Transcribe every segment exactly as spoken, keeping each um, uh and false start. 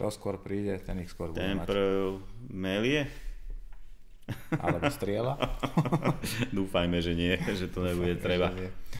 Čo skôr príde, ten ich skôr bude ten mať. Ten prv melie? Alebo strieľa? Dúfajme, že nie, že to nebude treba.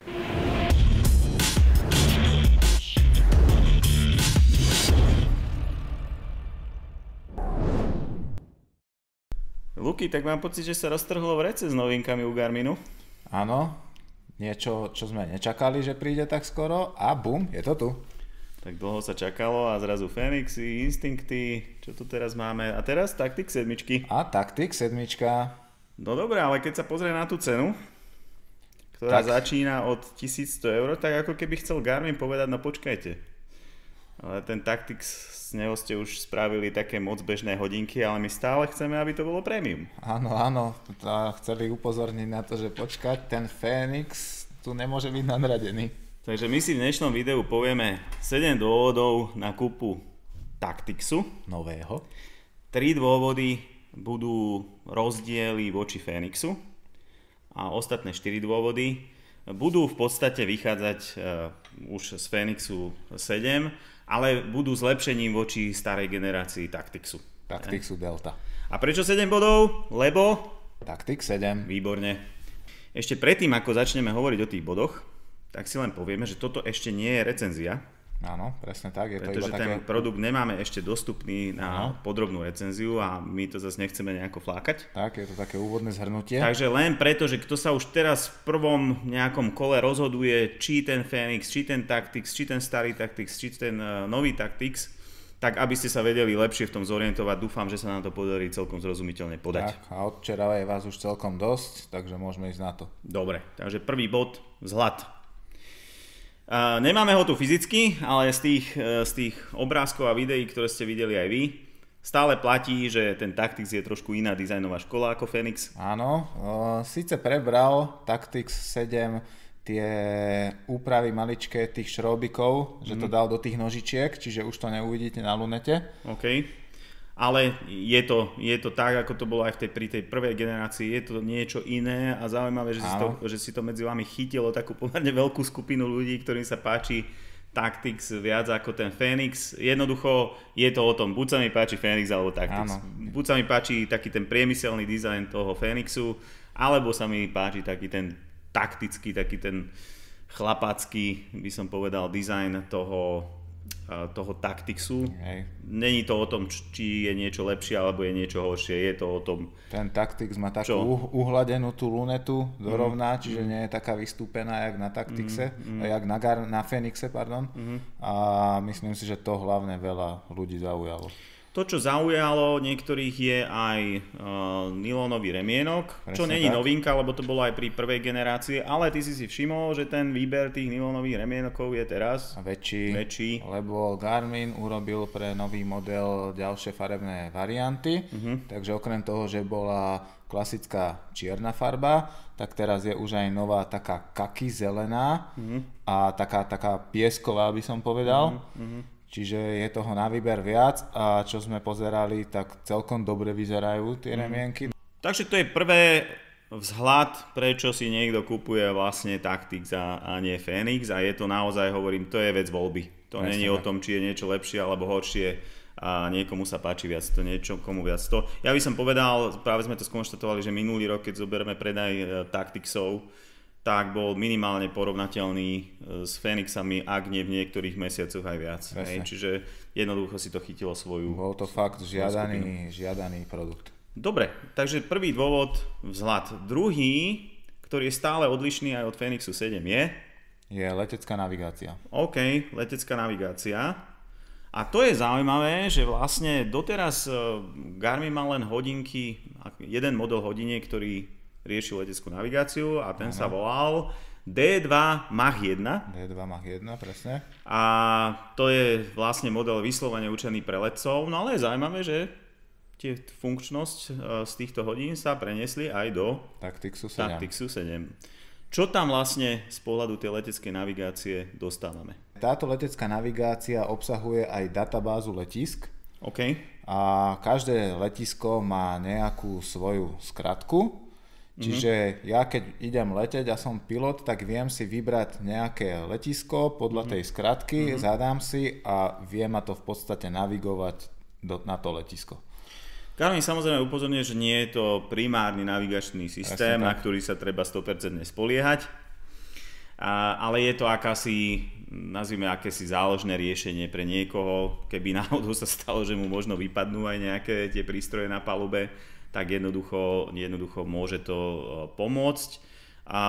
Luky, tak mám pocit, že sa roztrhlo v rece s novinkami u Garminu. Áno, niečo, čo sme nečakali, že príde tak skoro a bum, je to tu. Tak dlho sa čakalo a zrazu Fenixy, Instincty, čo tu teraz máme. A teraz Tactics sedmičky. A Tactics sedmička. No dobré, ale keď sa pozrie na tú cenu, ktorá tak začína od tisícsto eur, tak ako keby chcel Garmin povedať, no počkajte. Ale ten Tactics, z neho ste už spravili také moc bežné hodinky, ale my stále chceme, aby to bolo prémium. Áno, áno, chceli upozorniť na to, že počkať, ten Fenix tu nemôže byť nadradený. Takže my si v dnešnom videu povieme sedem dôvodov na kúpu Tacticsu. Nového. tri dôvody budú rozdiely voči Fenixu. A ostatné štyri dôvody budú v podstate vychádzať uh, už z Fenixu sedem, ale budú zlepšením voči starej generácii Tacticsu. Tacticsu Delta. A prečo sedem bodov? Lebo? Tactix sedem. Výborne. Ešte predtým, ako začneme hovoriť o tých bodoch, tak si len povieme, že toto ešte nie je recenzia. Áno, presne tak. Je pretože to iba ten také... produkt nemáme ešte dostupný na Áno. podrobnú recenziu a my to zase nechceme nejako flákať. Tak, je to také úvodné zhrnutie. Takže len preto, že kto sa už teraz v prvom nejakom kole rozhoduje, či ten Fenix, či ten Tactix, či ten starý Tactix, či ten uh, nový Tactix, tak aby ste sa vedeli lepšie v tom zorientovať, dúfam, že sa nám to podarí celkom zrozumiteľne podať. Tak, a od včera je vás už celkom dosť, takže môžeme ísť na to. Dobre, takže prvý bod, vzhľad. Uh, nemáme ho tu fyzicky, ale z tých, uh, z tých obrázkov a videí, ktoré ste videli aj vy, stále platí, že ten Tactix je trošku iná dizajnová škola ako Fenix. Áno, uh, síce prebral Tactix sedem tie úpravy maličké tých šrobikov, že to dal do tých nožičiek, čiže už to neuvidíte na lunete. OK. Ale je to, je to tak, ako to bolo aj v tej, pri tej prvej generácii, je to niečo iné a zaujímavé, že si, to, že si to medzi vami chytilo takú pomerne veľkú skupinu ľudí, ktorým sa páči Tactix viac ako ten Fenix. Jednoducho je to o tom, buď sa mi páči Fenix alebo Tactix. Áno. Buď sa mi páči taký ten priemyselný dizajn toho Fenixu, alebo sa mi páči taký ten taktický, taký ten chlapacký, by som povedal, dizajn toho toho Tactixu. Hej. Není to o tom, či je niečo lepšie alebo je niečo horšie, je to o tom... Ten Tactix má takú uh, uhladenú tú lunetu dorovná, mm. čiže nie je taká vystúpená jak na Tactixe, mm. jak na, Gar- na Fenixe, pardon. Mm. A myslím si, že to hlavne veľa ľudí zaujalo. To, čo zaujalo niektorých, je aj uh, nylónový remienok, presne čo není novinka, lebo to bolo aj pri prvej generácii, ale ty si si všimol, že ten výber tých nylónových remienokov je teraz väčší, väčší. Lebo Garmin urobil pre nový model ďalšie farebné varianty, uh-huh. takže okrem toho, že bola klasická čierna farba, tak teraz je už aj nová taká kaki zelená uh-huh. a taká, taká piesková, by som povedal. Uh-huh. Čiže je toho na výber viac a čo sme pozerali, tak celkom dobre vyzerajú tie remienky. Takže to je prvé vzhľad, prečo si niekto kupuje vlastne Tactix a, a nie Fenix a je to naozaj, hovorím, to je vec voľby. To není o tom, či je niečo lepšie alebo horšie a niekomu sa páči viac to, niečo komu viac to. Ja by som povedal, práve sme to skonštatovali, že minulý rok, keď zoberieme predaj Tactixov, tak bol minimálne porovnateľný s Fenixami, ak nie v niektorých mesiacoch aj viac. Hej, čiže jednoducho si to chytilo svoju... Bol to fakt žiadaný, žiadaný produkt. Dobre, takže prvý dôvod, vzhľad. Druhý, ktorý je stále odlišný aj od Fenixu sedem, je... Je letecká navigácia. OK, letecká navigácia. A to je zaujímavé, že vlastne doteraz Garmin mal len hodinky, jeden model hodiniek, ktorý riešil leteckú navigáciu a ten ano. Sa volal dé dva Mach jeden. dé dva Mach jeden, presne. A to je vlastne model vyslovene určený pre letcov, no ale je zaujímavé, že tie funkčnosť z týchto hodín sa preniesli aj do Tactixu sedem. Tactixu sedem. Čo tam vlastne z pohľadu tej leteckej navigácie dostávame? Táto letecká navigácia obsahuje aj databázu letisk. OK. A každé letisko má nejakú svoju skratku. Čiže ja keď idem leteť a som pilot, tak viem si vybrať nejaké letisko podľa tej skratky, mm-hmm. zadám si a vie ma to v podstate navigovať do, na to letisko. Garmin samozrejme upozorňuje, že nie je to primárny navigačný systém, na ktorý sa treba sto percent spoliehať, a, ale je to akási, nazvime akési záložné riešenie pre niekoho, keby náhodou sa stalo, že mu možno vypadnú aj nejaké tie prístroje na palube, tak jednoducho, jednoducho môže to pomôcť. A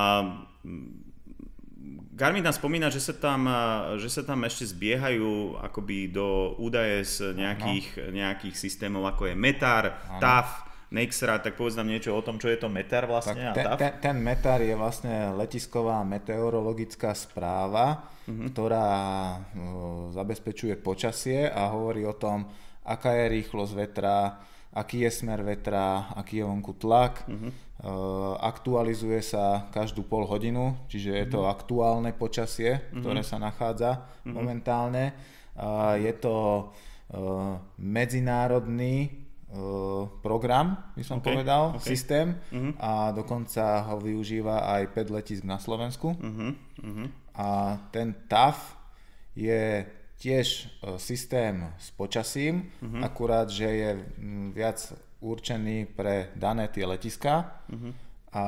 Garmin nám spomína, že sa tam, že sa tam ešte zbiehajú akoby do údaje z nejakých, nejakých systémov, ako je METAR, ano. T A F, Nexra, tak povedz nám niečo o tom, čo je to METAR vlastne a ten, T A F. Ten, ten METAR je vlastne letisková meteorologická správa, uh-huh. ktorá uh, zabezpečuje počasie a hovorí o tom, aká je rýchlosť vetra, aký je smer vetra, aký je vonku tlak. Uh-huh. Uh, aktualizuje sa každú pol hodinu, čiže je to uh-huh. aktuálne počasie, uh-huh. ktoré sa nachádza uh-huh. momentálne. Uh, je to uh, medzinárodný uh, program, by som okay. povedal, okay. systém uh-huh. a dokonca ho využíva aj päť letísk na Slovensku. Uh-huh. Uh-huh. A ten T A F je tiež systém s počasím, uh-huh. akurát, že je viac určený pre dané tie letiská uh-huh. a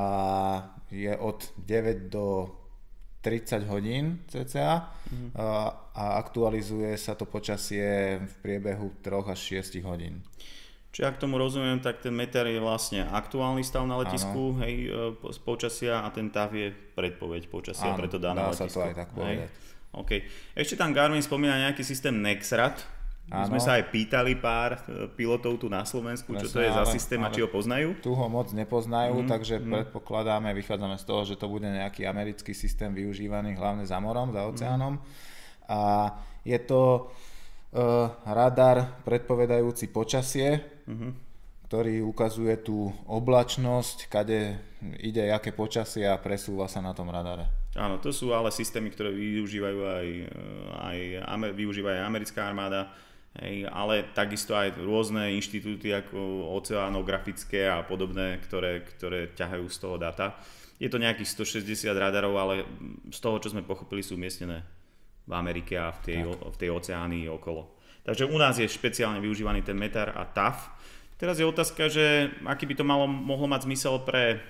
je od deväť do tridsať hodín cca uh-huh. a, a aktualizuje sa to počasie v priebehu tri až šesť hodín. Čiže ak tomu rozumiem, tak ten METAR je vlastne aktuálny stav na letisku, hej, z počasia, a ten T A F je predpoveď počasia pre to dané letisko. Áno, dá sa to aj tak povedať. OK. Ešte tam Garmin spomína nejaký systém Nexrat. My sme sa aj pýtali pár pilotov tu na Slovensku, čo to je za systém a či ho poznajú. Tu ho moc nepoznajú, mm, takže mm. predpokladáme, vychádzame z toho, že to bude nejaký americký systém využívaný hlavne za morom, za oceánom. Mm. A je to uh, radar predpovedajúci počasie, mm-hmm. ktorý ukazuje tú oblačnosť, kade ide, aké počasie a presúva sa na tom radare. Áno, to sú ale systémy, ktoré využívajú aj, aj, využíva aj americká armáda, hej, ale takisto aj rôzne inštitúty ako oceanografické a podobné, ktoré, ktoré ťahajú z toho data. Je to nejakých stošesťdesiat radarov, ale z toho, čo sme pochopili, sú umiestnené v Amerike a v tej, v tej oceánii okolo. Takže u nás je špeciálne využívaný ten METAR a T A F. Teraz je otázka, že aký by to malo, mohlo mať zmysel pre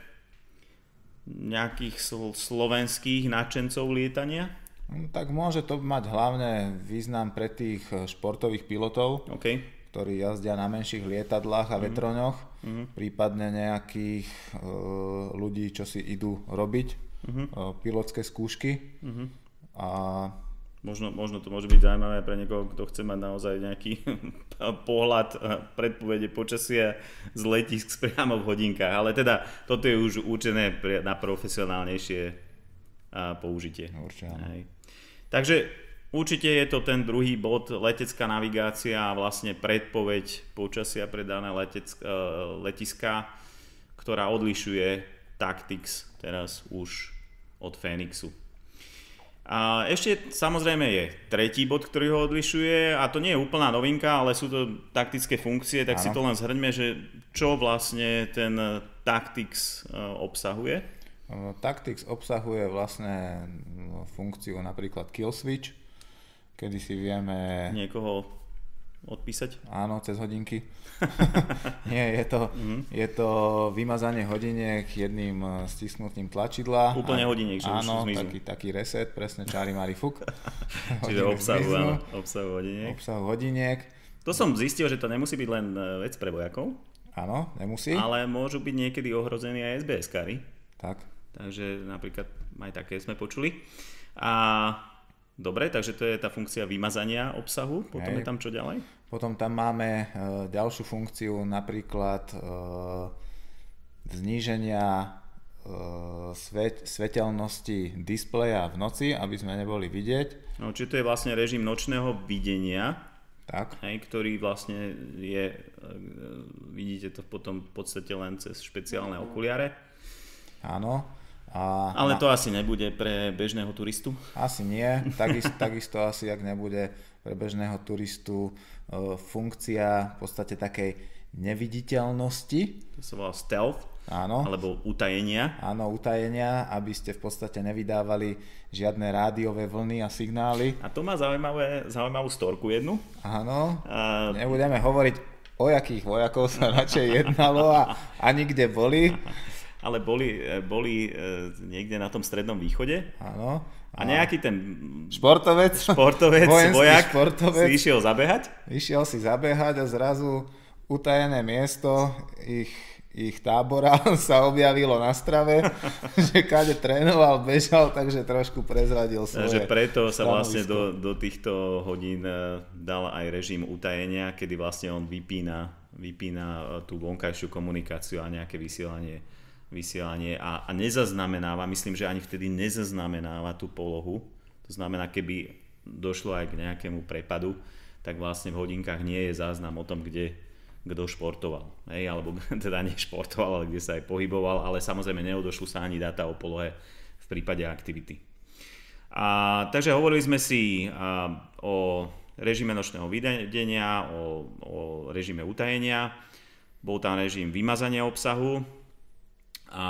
nejakých sl- slovenských nadšencov lietania? No, tak môže to mať hlavne význam pre tých športových pilotov, okay. ktorí jazdia na menších lietadlách a mm-hmm. vetroňoch, mm-hmm. prípadne nejakých e, ľudí, čo si idú robiť mm-hmm. e, pilotské skúšky. Mm-hmm. A Možno, možno to môže byť zaujímavé pre niekoho, kto chce mať naozaj nejaký pohľad, predpovede počasia z letisk priamo v hodinkách. Ale teda toto je už určené na profesionálnejšie použitie. Určite. Takže určite je to ten druhý bod, letecká navigácia a vlastne predpoveď počasia pre dané letiská, ktorá odlišuje Tactix teraz už od Fenixu. A ešte samozrejme je tretí bod, ktorý ho odlišuje, a to nie je úplná novinka, ale sú to taktické funkcie, tak ano. Si to len zhrňme, že čo vlastne ten Tactix obsahuje. Tactix obsahuje vlastne funkciu napríklad kill switch, kedy si vieme niekoho odpísať? Áno, cez hodinky. Nie, je to, mm-hmm. je to vymazanie hodiniek jedným stisknutím tlačidla. Úplne hodiniek, že áno, už zmiznú. taký, taký reset, presne čári mári fuk. Čiže obsahu, áno, obsahu hodiniek. Obsahu hodiniek. To som zistil, že to nemusí byť len vec pre vojakov. Áno, nemusí. Ale môžu byť niekedy ohrození aj es bé eskári. Tak. Takže napríklad aj také sme počuli. A dobre, takže to je tá funkcia vymazania obsahu. Potom Hej. je tam čo ďalej? Potom tam máme e, ďalšiu funkciu, napríklad e, zníženia e, svet, svetelnosti displeja v noci, aby sme neboli vidieť. No, čiže to je vlastne režim nočného videnia, tak. Hej, ktorý vlastne je, e, vidíte to potom v podstate len cez špeciálne okuliare. Áno. A Ale na... to asi nebude pre bežného turistu? Asi nie, takisto, takisto asi, ak nebude pre bežného turistu e, funkcia v podstate takej neviditeľnosti. To sa volá stealth. Áno. Alebo utajenia. Áno, utajenia, aby ste v podstate nevydávali žiadne rádiové vlny a signály. A to má zaujímavé, zaujímavú storku jednu. Áno, a... nebudeme hovoriť, o jakých vojakov sa radšej jednalo a ani kde boli. Ale boli, boli niekde na tom strednom východe. Áno. A nejaký ten športovec, športovec vojak športovec. si išiel zabehať? Išiel si zabehať a zrazu utajené miesto ich, ich tábora sa objavilo na strave, že kade trénoval, bežal, takže trošku prezradil svoje Takže preto sa stanovisko. vlastne do, do týchto hodín dal aj režim utajenia, kedy vlastne on vypína, vypína tú vonkajšiu komunikáciu a nejaké vysielanie vysielanie a, a nezaznamenáva, myslím, že ani vtedy nezaznamenáva tú polohu. To znamená, keby došlo aj k nejakému prepadu, tak vlastne v hodinkách nie je záznam o tom, kde kto športoval. Hej, alebo teda nešportoval, ale kde sa aj pohyboval, ale samozrejme neodošlo sa ani dáta o polohe v prípade aktivity. A, takže hovorili sme si a, o režime nočného videnia, o, o režime utajenia, bol tam režim vymazania obsahu, a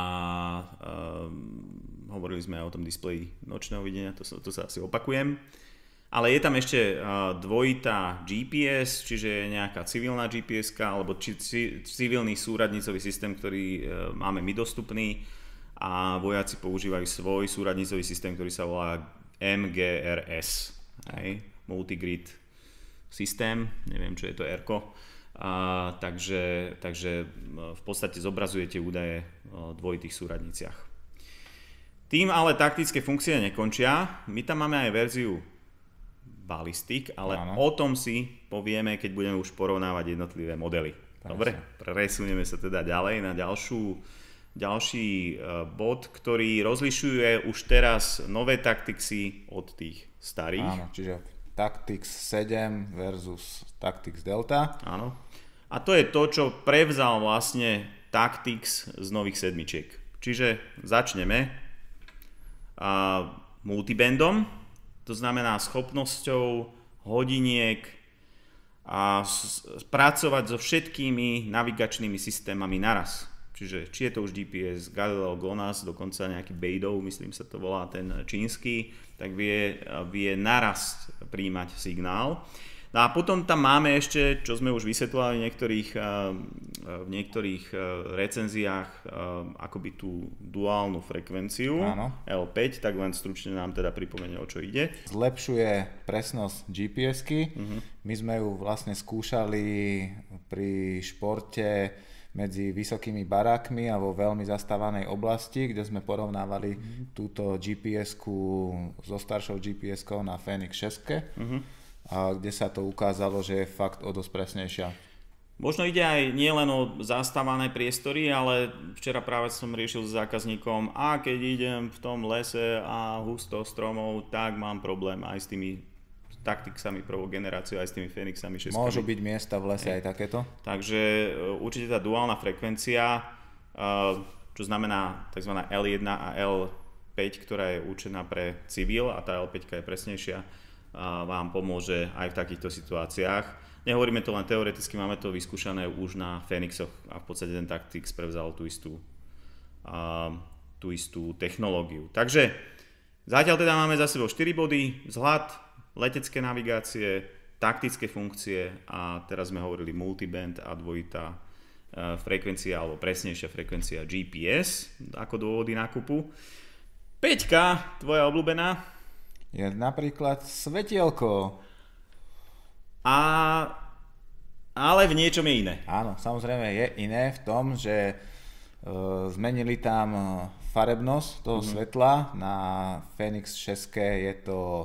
um, hovorili sme aj o tom displeji nočného videnia, to sa, to sa asi opakujem. Ale je tam ešte uh, dvojitá G P S, čiže nejaká civilná G P S-ka alebo či, ci, civilný súradnicový systém, ktorý uh, máme my dostupný a vojaci používajú svoj súradnicový systém, ktorý sa volá M G R S, hej? Multigrid systém, neviem čo je to R-ko. A, takže, takže v podstate zobrazujete údaje o dvojitých súradniciach. Tým ale taktické funkcie nekončia. My tam máme aj verziu balistik, ale Áno. o tom si povieme, keď budeme už porovnávať jednotlivé modely. Presne. Dobre, presunieme sa teda ďalej na ďalšiu, ďalší bod, ktorý rozlišuje už teraz nové taktiksy od tých starých. Áno, čiže Tactix sedem versus Tactix Delta. Áno. A to je to, čo prevzal vlastne Tactix z nových sedmičiek. Čiže začneme a, multibandom, to znamená schopnosťou hodiniek a s, pracovať so všetkými navigačnými systémami naraz. Čiže či je to už G P S, Galileo, GLONASS, dokonca nejaký Beidou, myslím sa to volá ten čínsky, tak vie, vie naraz príjmať signál. No a potom tam máme ešte, čo sme už vysvetlali v niektorých, v niektorých recenziách, akoby tú duálnu frekvenciu Áno. el päť, tak len stručne nám teda pripomenie, o čo ide. Zlepšuje presnosť G P S-ky. Uh-huh. My sme ju vlastne skúšali pri športe medzi vysokými barákmi a vo veľmi zastávanej oblasti, kde sme porovnávali uh-huh. túto G P S-ku so staršou G P S-kou na Fenix šesť. Uh-huh. A kde sa to ukázalo, že je fakt o dosť presnejšia. Možno ide aj nielen o zastávané priestory, ale včera práve som riešil s zákazníkom a keď idem v tom lese a husto stromov, tak mám problém aj s tými taktiksami prvou generáciou, aj s tými Fenixami šesť. Môžu byť miesta v lese aj, aj takéto? Takže určite tá duálna frekvencia, čo znamená tzv. el jeden a el päť, ktorá je určená pre civil a tá el päť je presnejšia, a vám pomôže aj v takýchto situáciách. Nehovoríme to len teoreticky, máme to vyskúšané už na Fenixoch a v podstate ten Tactix prevzal tú istú, a, tú istú technológiu. Takže zatiaľ teda máme za sebou štyri body, vzhľad, letecké navigácie, taktické funkcie a teraz sme hovorili multiband a dvojitá frekvencia alebo presnejšia frekvencia G P S ako dôvody nákupu. Peťka, tvoja obľúbená? Je napríklad svetielko. A, ale v niečom je iné. Áno, samozrejme je iné v tom, že e, zmenili tam farebnosť toho mm-hmm. svetla. Na Fenix šesť je to e,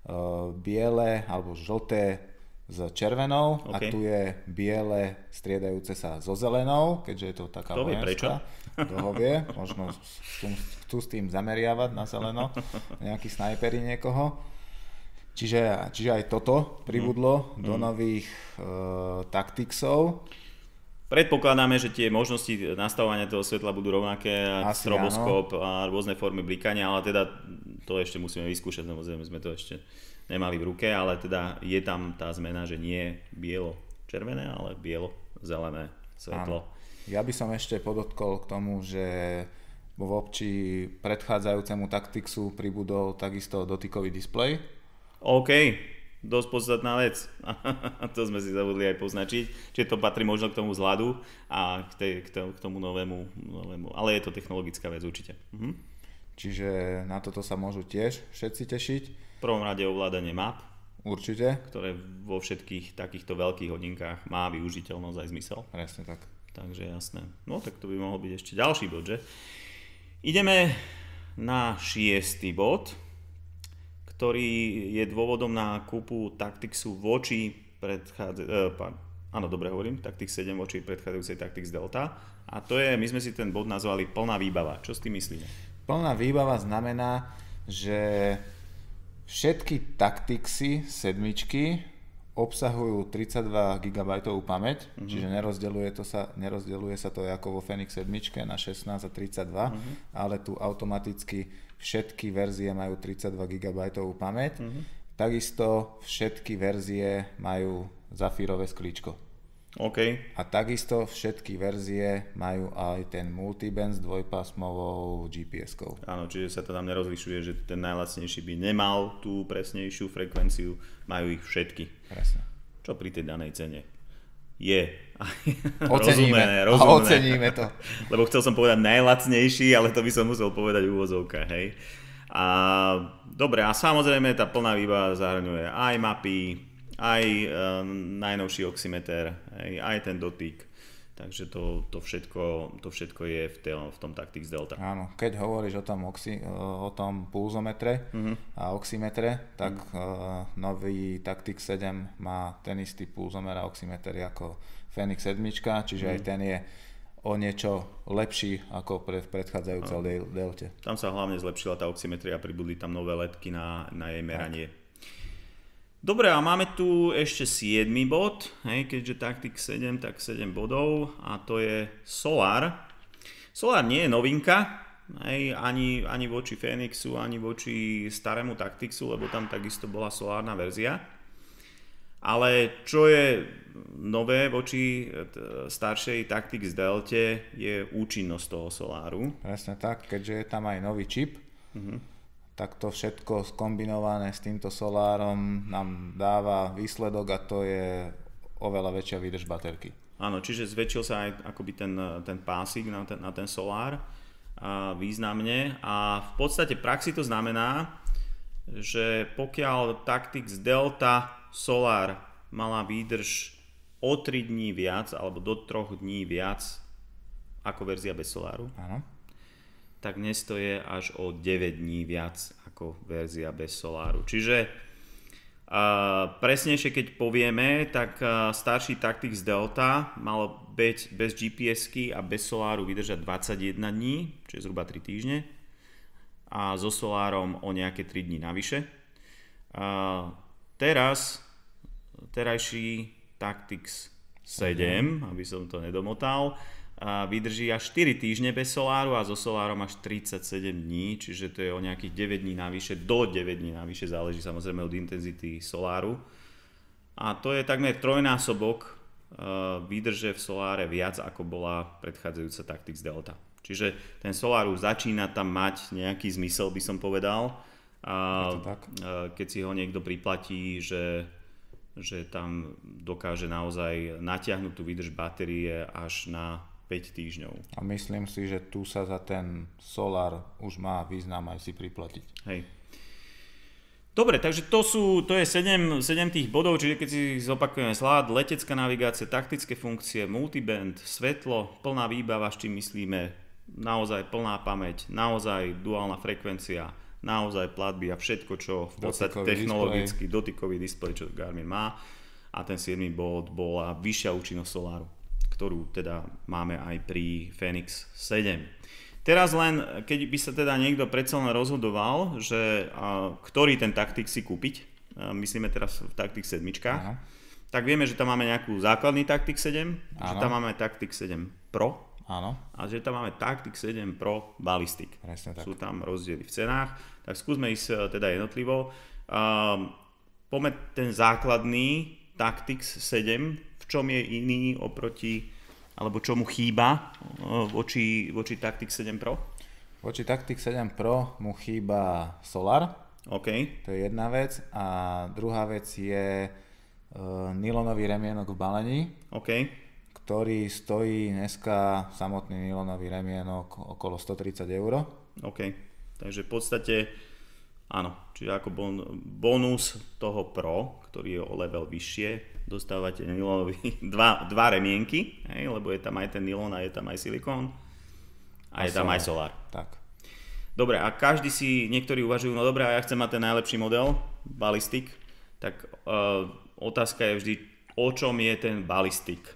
biele alebo žlté s červenou okay. a tu je biele striedajúce sa so zelenou, keďže je to taká vojenská. Prečo? Kto ho vie, možno chcú s tým zameriavať na zeleno, nejakí snajperi niekoho. Čiže, čiže aj toto pribudlo mm. do nových uh, Tactixov. Predpokladáme, že tie možnosti nastavovania toho svetla budú rovnaké, stroboskop a rôzne formy blikania, ale teda to ešte musíme vyskúšať, samozrejme sme to ešte nemali v ruke, ale teda je tam tá zmena, že nie bielo-červené, ale bielo-zelené svetlo. Áno. Ja by som ešte podotkol k tomu, že voči predchádzajúcemu Tactixu pribudol takisto dotykový displej. OK, dosť podstatná vec. To sme si zabudli aj poznačiť. Čiže to patrí možno k tomu vzhľadu a k, tej, k tomu novému, novému. Ale je to technologická vec určite. Mhm. Čiže na toto sa môžu tiež všetci tešiť. V prvom rade ovládanie map. Určite. Ktoré vo všetkých takýchto veľkých hodinkách má využiteľnosť aj zmysel. Presne tak. Takže jasné. No tak to by mohol byť ešte ďalší bod, že? Ideme na šiestý bod, ktorý je dôvodom na kúpu Tactixu voči predchádzajúcej, eh, áno, dobre hovorím, Tactix sedem voči predchádzajúcej Tactix Delta. A to je, my sme si ten bod nazvali plná výbava. Čo s tým myslíme? Plná výbava znamená, že všetky Tactixy sedmičky obsahujú tridsaťdva gigabajtov pamäť, mm-hmm. čiže nerozdeľuje, to sa, nerozdeľuje sa to ako vo Fenix sedem na šestnásť a tridsaťdva, mm-hmm. ale tu automaticky všetky verzie majú tridsaťdva gigabajtov pamäť. Mm-hmm. Takisto všetky verzie majú zafírové sklíčko. OK. A takisto všetky verzie majú aj ten multiband s dvojpásmovou gé pé eskou. Áno, čiže sa to tam nerozlišuje, že ten najlacnejší by nemal tú presnejšiu frekvenciu, majú ich všetky. Presne. Čo pri tej danej cene je oceníme, rozumné, rozumné. A oceníme to. Lebo chcel som povedať najlacnejší, ale to by som musel povedať v úvozovkách, hej. A dobre, a samozrejme tá plná výbava zahrňuje aj mapy, aj um, najnovší oximeter, aj, aj ten dotyk. Takže to, to, všetko, to všetko je v, te, v tom Tactix Delta. Áno, keď hovoríš o tom, oxi, o tom pulzometre uh-huh. a oximetre, tak uh-huh. uh, nový Tactix sedem má ten istý pulzomer a oximeter ako Fenix sedem, čiže uh-huh. aj ten je o niečo lepší ako pre, v predchádzajúcej uh-huh. Delte. Tam sa hlavne zlepšila tá oximetria, pribudli tam nové ledky na, na jej meranie. Tak. Dobre, a máme tu ešte siedmy bod, hej, keďže Tactix sedem, tak sedem bodov a to je Solar. Solar nie je novinka, hej, ani, ani voči Fenixu, ani voči starému Tactixu, lebo tam takisto bola solárna verzia. Ale čo je nové voči staršej Tactix Delte je účinnosť toho Solaru. Presne tak, keďže je tam aj nový čip. Mhm. Tak to všetko skombinované s týmto solárom nám dáva výsledok a to je oveľa väčšia výdrž baterky. Áno, čiže zväčšil sa aj akoby ten, ten pásik na ten, na ten solár a významne a v podstate v praxi to znamená, že pokiaľ Tactix Delta Solar mala výdrž o tri dní viac alebo do troch dní viac ako verzia bez soláru, áno, tak dnes to je až o deväť dní viac ako verzia bez soláru. Čiže uh, presnejšie keď povieme, tak uh, starší Tactix Delta mal byť bez gé pé esky a bez soláru vydržať dvadsaťjeden dní, čiže zhruba tri týždne, a so solárom o nejaké tri dní navyše. Uh, teraz terajší Tactix sedem, aby som to nedomotal, a vydrží až štyri týždne bez soláru a so solárom až tridsaťsedem dní, čiže to je o nejakých deväť dní navyše, do deväť dní navyše, záleží samozrejme od intenzity soláru. A to je takmer trojnásobok výdrže v soláre viac ako bola predchádzajúca Tactix Delta. Čiže ten solár už začína tam mať nejaký zmysel, by som povedal. A keď si ho niekto priplatí, že, že tam dokáže naozaj natiahnuť tú výdrž batérie až na päť týždňov. A myslím si, že tu sa za ten solár už má význam aj si priplatiť. Hej. Dobre, takže to sú, to je sedem, sedem tých bodov, čiže keď si zopakujeme slad, letecká navigácia, taktické funkcie, multiband, svetlo, plná výbava, s čím myslíme, naozaj plná pamäť, naozaj duálna frekvencia, naozaj platby a všetko, čo v podstate technologicky, display. dotykový displej, čo Garmin má. A ten siedmy bod bola vyššia účinnosť soláru, ktorú teda máme aj pri Fenix sedem. Teraz len, keď by sa teda niekto predsa len rozhodoval, že a, ktorý ten Tactix si kúpiť, a myslíme teraz v Tactix sedem, aha, tak vieme, že tam máme nejakú základný Tactix sedem, aha, že tam máme Tactix sedem Pro, áno, a že tam máme Tactix sedem Pro Ballistic. Sú tam rozdiely v cenách, tak skúsme ísť teda jednotlivo. Um, poďme ten základný Tactix sedem, v čom je iný oproti alebo čo mu chýba voči, voči Tactix sedem Pro? Voči Tactix sedem Pro mu chýba Solar, OK. To je jedna vec, a druhá vec je uh, nylonový remienok v balení, OK. ktorý stojí dneska samotný nylonový remienok okolo stotridsať eur. OK, takže v podstate áno, čiže ako bon, bonus toho Pro, ktorý je o level vyššie, dostávate nylonový dva, dva remienky, hej, lebo je tam aj ten nylon a je tam aj silikón a, a je tam aj solar. Tak. Dobre, a každý si, niektorí uvažujú, no dobre, a ja chcem mať ten najlepší model, balistik, tak uh, otázka je vždy, o čom je ten balistik.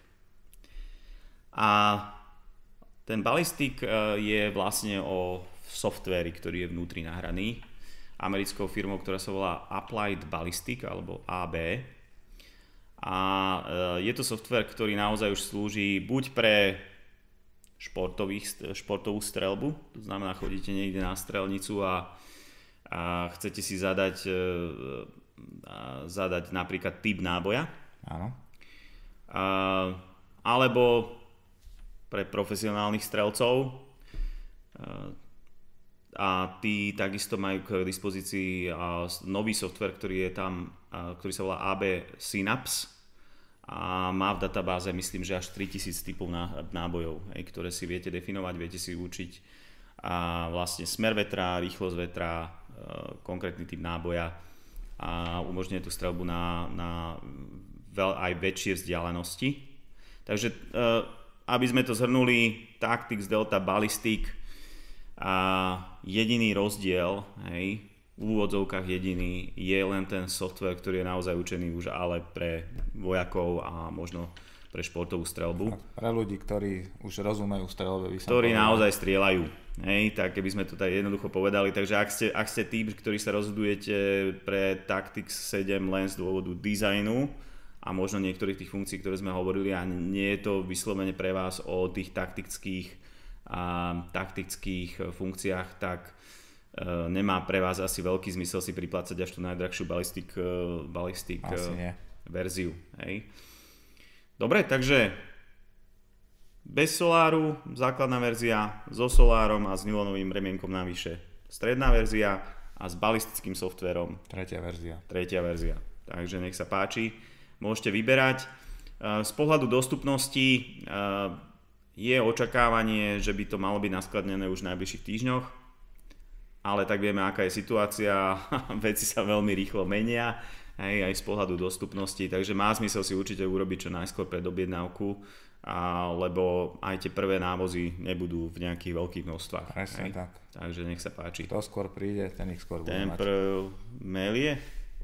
A ten balistik uh, je vlastne o softvéri, ktorý je vnútri nahraný americkou firmou, ktorá sa volá Applied Ballistic alebo á bé. A je to softvér, ktorý naozaj už slúži buď pre športových, športovú streľbu, to znamená, chodíte niekde na strelnicu a, a chcete si zadať, a zadať napríklad typ náboja. Áno. A, alebo pre profesionálnych strelcov. A tí takisto majú k dispozícii nový software, ktorý je tam, ktorý sa volá á bé Synapse a má v databáze, myslím, že až tritisíc typov nábojov, ktoré si viete definovať, viete si učiť a vlastne smer vetra, rýchlosť vetra, konkrétny typ náboja a umožňuje tú streľbu na, na veľ, aj väčšie vzdialenosti. Takže aby sme to zhrnuli, Tactix Delta Ballistic a jediný rozdiel, hej, v úvodzovkách jediný, je len ten software, ktorý je naozaj učený už ale pre vojakov a možno pre športovú streľbu. Pre ľudí, ktorí už rozumejú streľbe. Ktorí povedal. naozaj strieľajú. Hej, tak keby sme to tak jednoducho povedali. Takže ak ste, ak ste tí, ktorí sa rozhodujete pre Tactix sedem len z dôvodu dizajnu a možno niektorých tých funkcií, ktoré sme hovorili, a nie je to vyslovene pre vás o tých taktických a taktických funkciách, tak e, nemá pre vás asi veľký zmysel si priplácať až tú najdrahšiu balistik, e, balistik e, verziu. Hej. Dobre, takže bez soláru základná verzia, so solárom a s nylonovým remienkom navyše stredná verzia a s balistickým softvérom tretia verzia. Tretia verzia. Takže nech sa páči, môžete vyberať. E, z pohľadu dostupnosti e, je očakávanie, že by to malo byť naskladnené už v najbližších týždňoch, ale tak vieme, aká je situácia, veci sa veľmi rýchlo menia, hej, aj z pohľadu dostupnosti, takže má zmysel si určite urobiť čo najskôr pred objednávku, a, lebo aj tie prvé návozy nebudú v nejakých veľkých množstvách. Presne hej. tak. Takže nech sa páči. Kto skôr príde, ten ich skôr bude ten mať. Ten prv melie?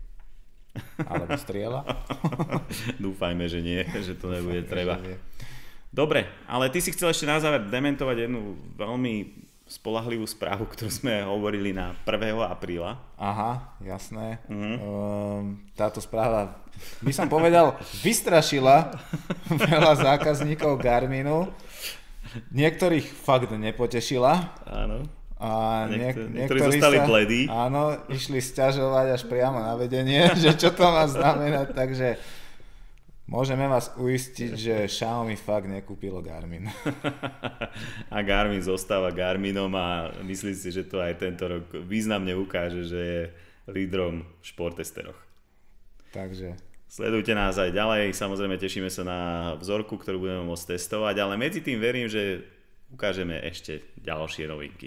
Alebo strieľa? Dúfajme, že nie, že to nebude treba. Dobre, ale ty si chcel ešte na záver dementovať jednu veľmi spoľahlivú správu, ktorú sme hovorili na prvého apríla. Aha, jasné. Uh-huh. Um, táto správa, by som povedal, vystrašila veľa zákazníkov Garminu. Niektorých fakt nepotešila. Áno. A Niektor- niek- niektorí zostali sa, bledí. Áno, išli sťažovať až priamo na vedenie, že čo to má znamenať, takže môžeme vás uistiť, že Xiaomi fakt nekúpilo Garmin. A Garmin zostáva Garminom a myslím si, že to aj tento rok významne ukáže, že je lídrom v športtesteroch. Takže sledujte nás aj ďalej, samozrejme tešíme sa na vzorku, ktorú budeme môcť testovať, ale medzi tým verím, že ukážeme ešte ďalšie novinky.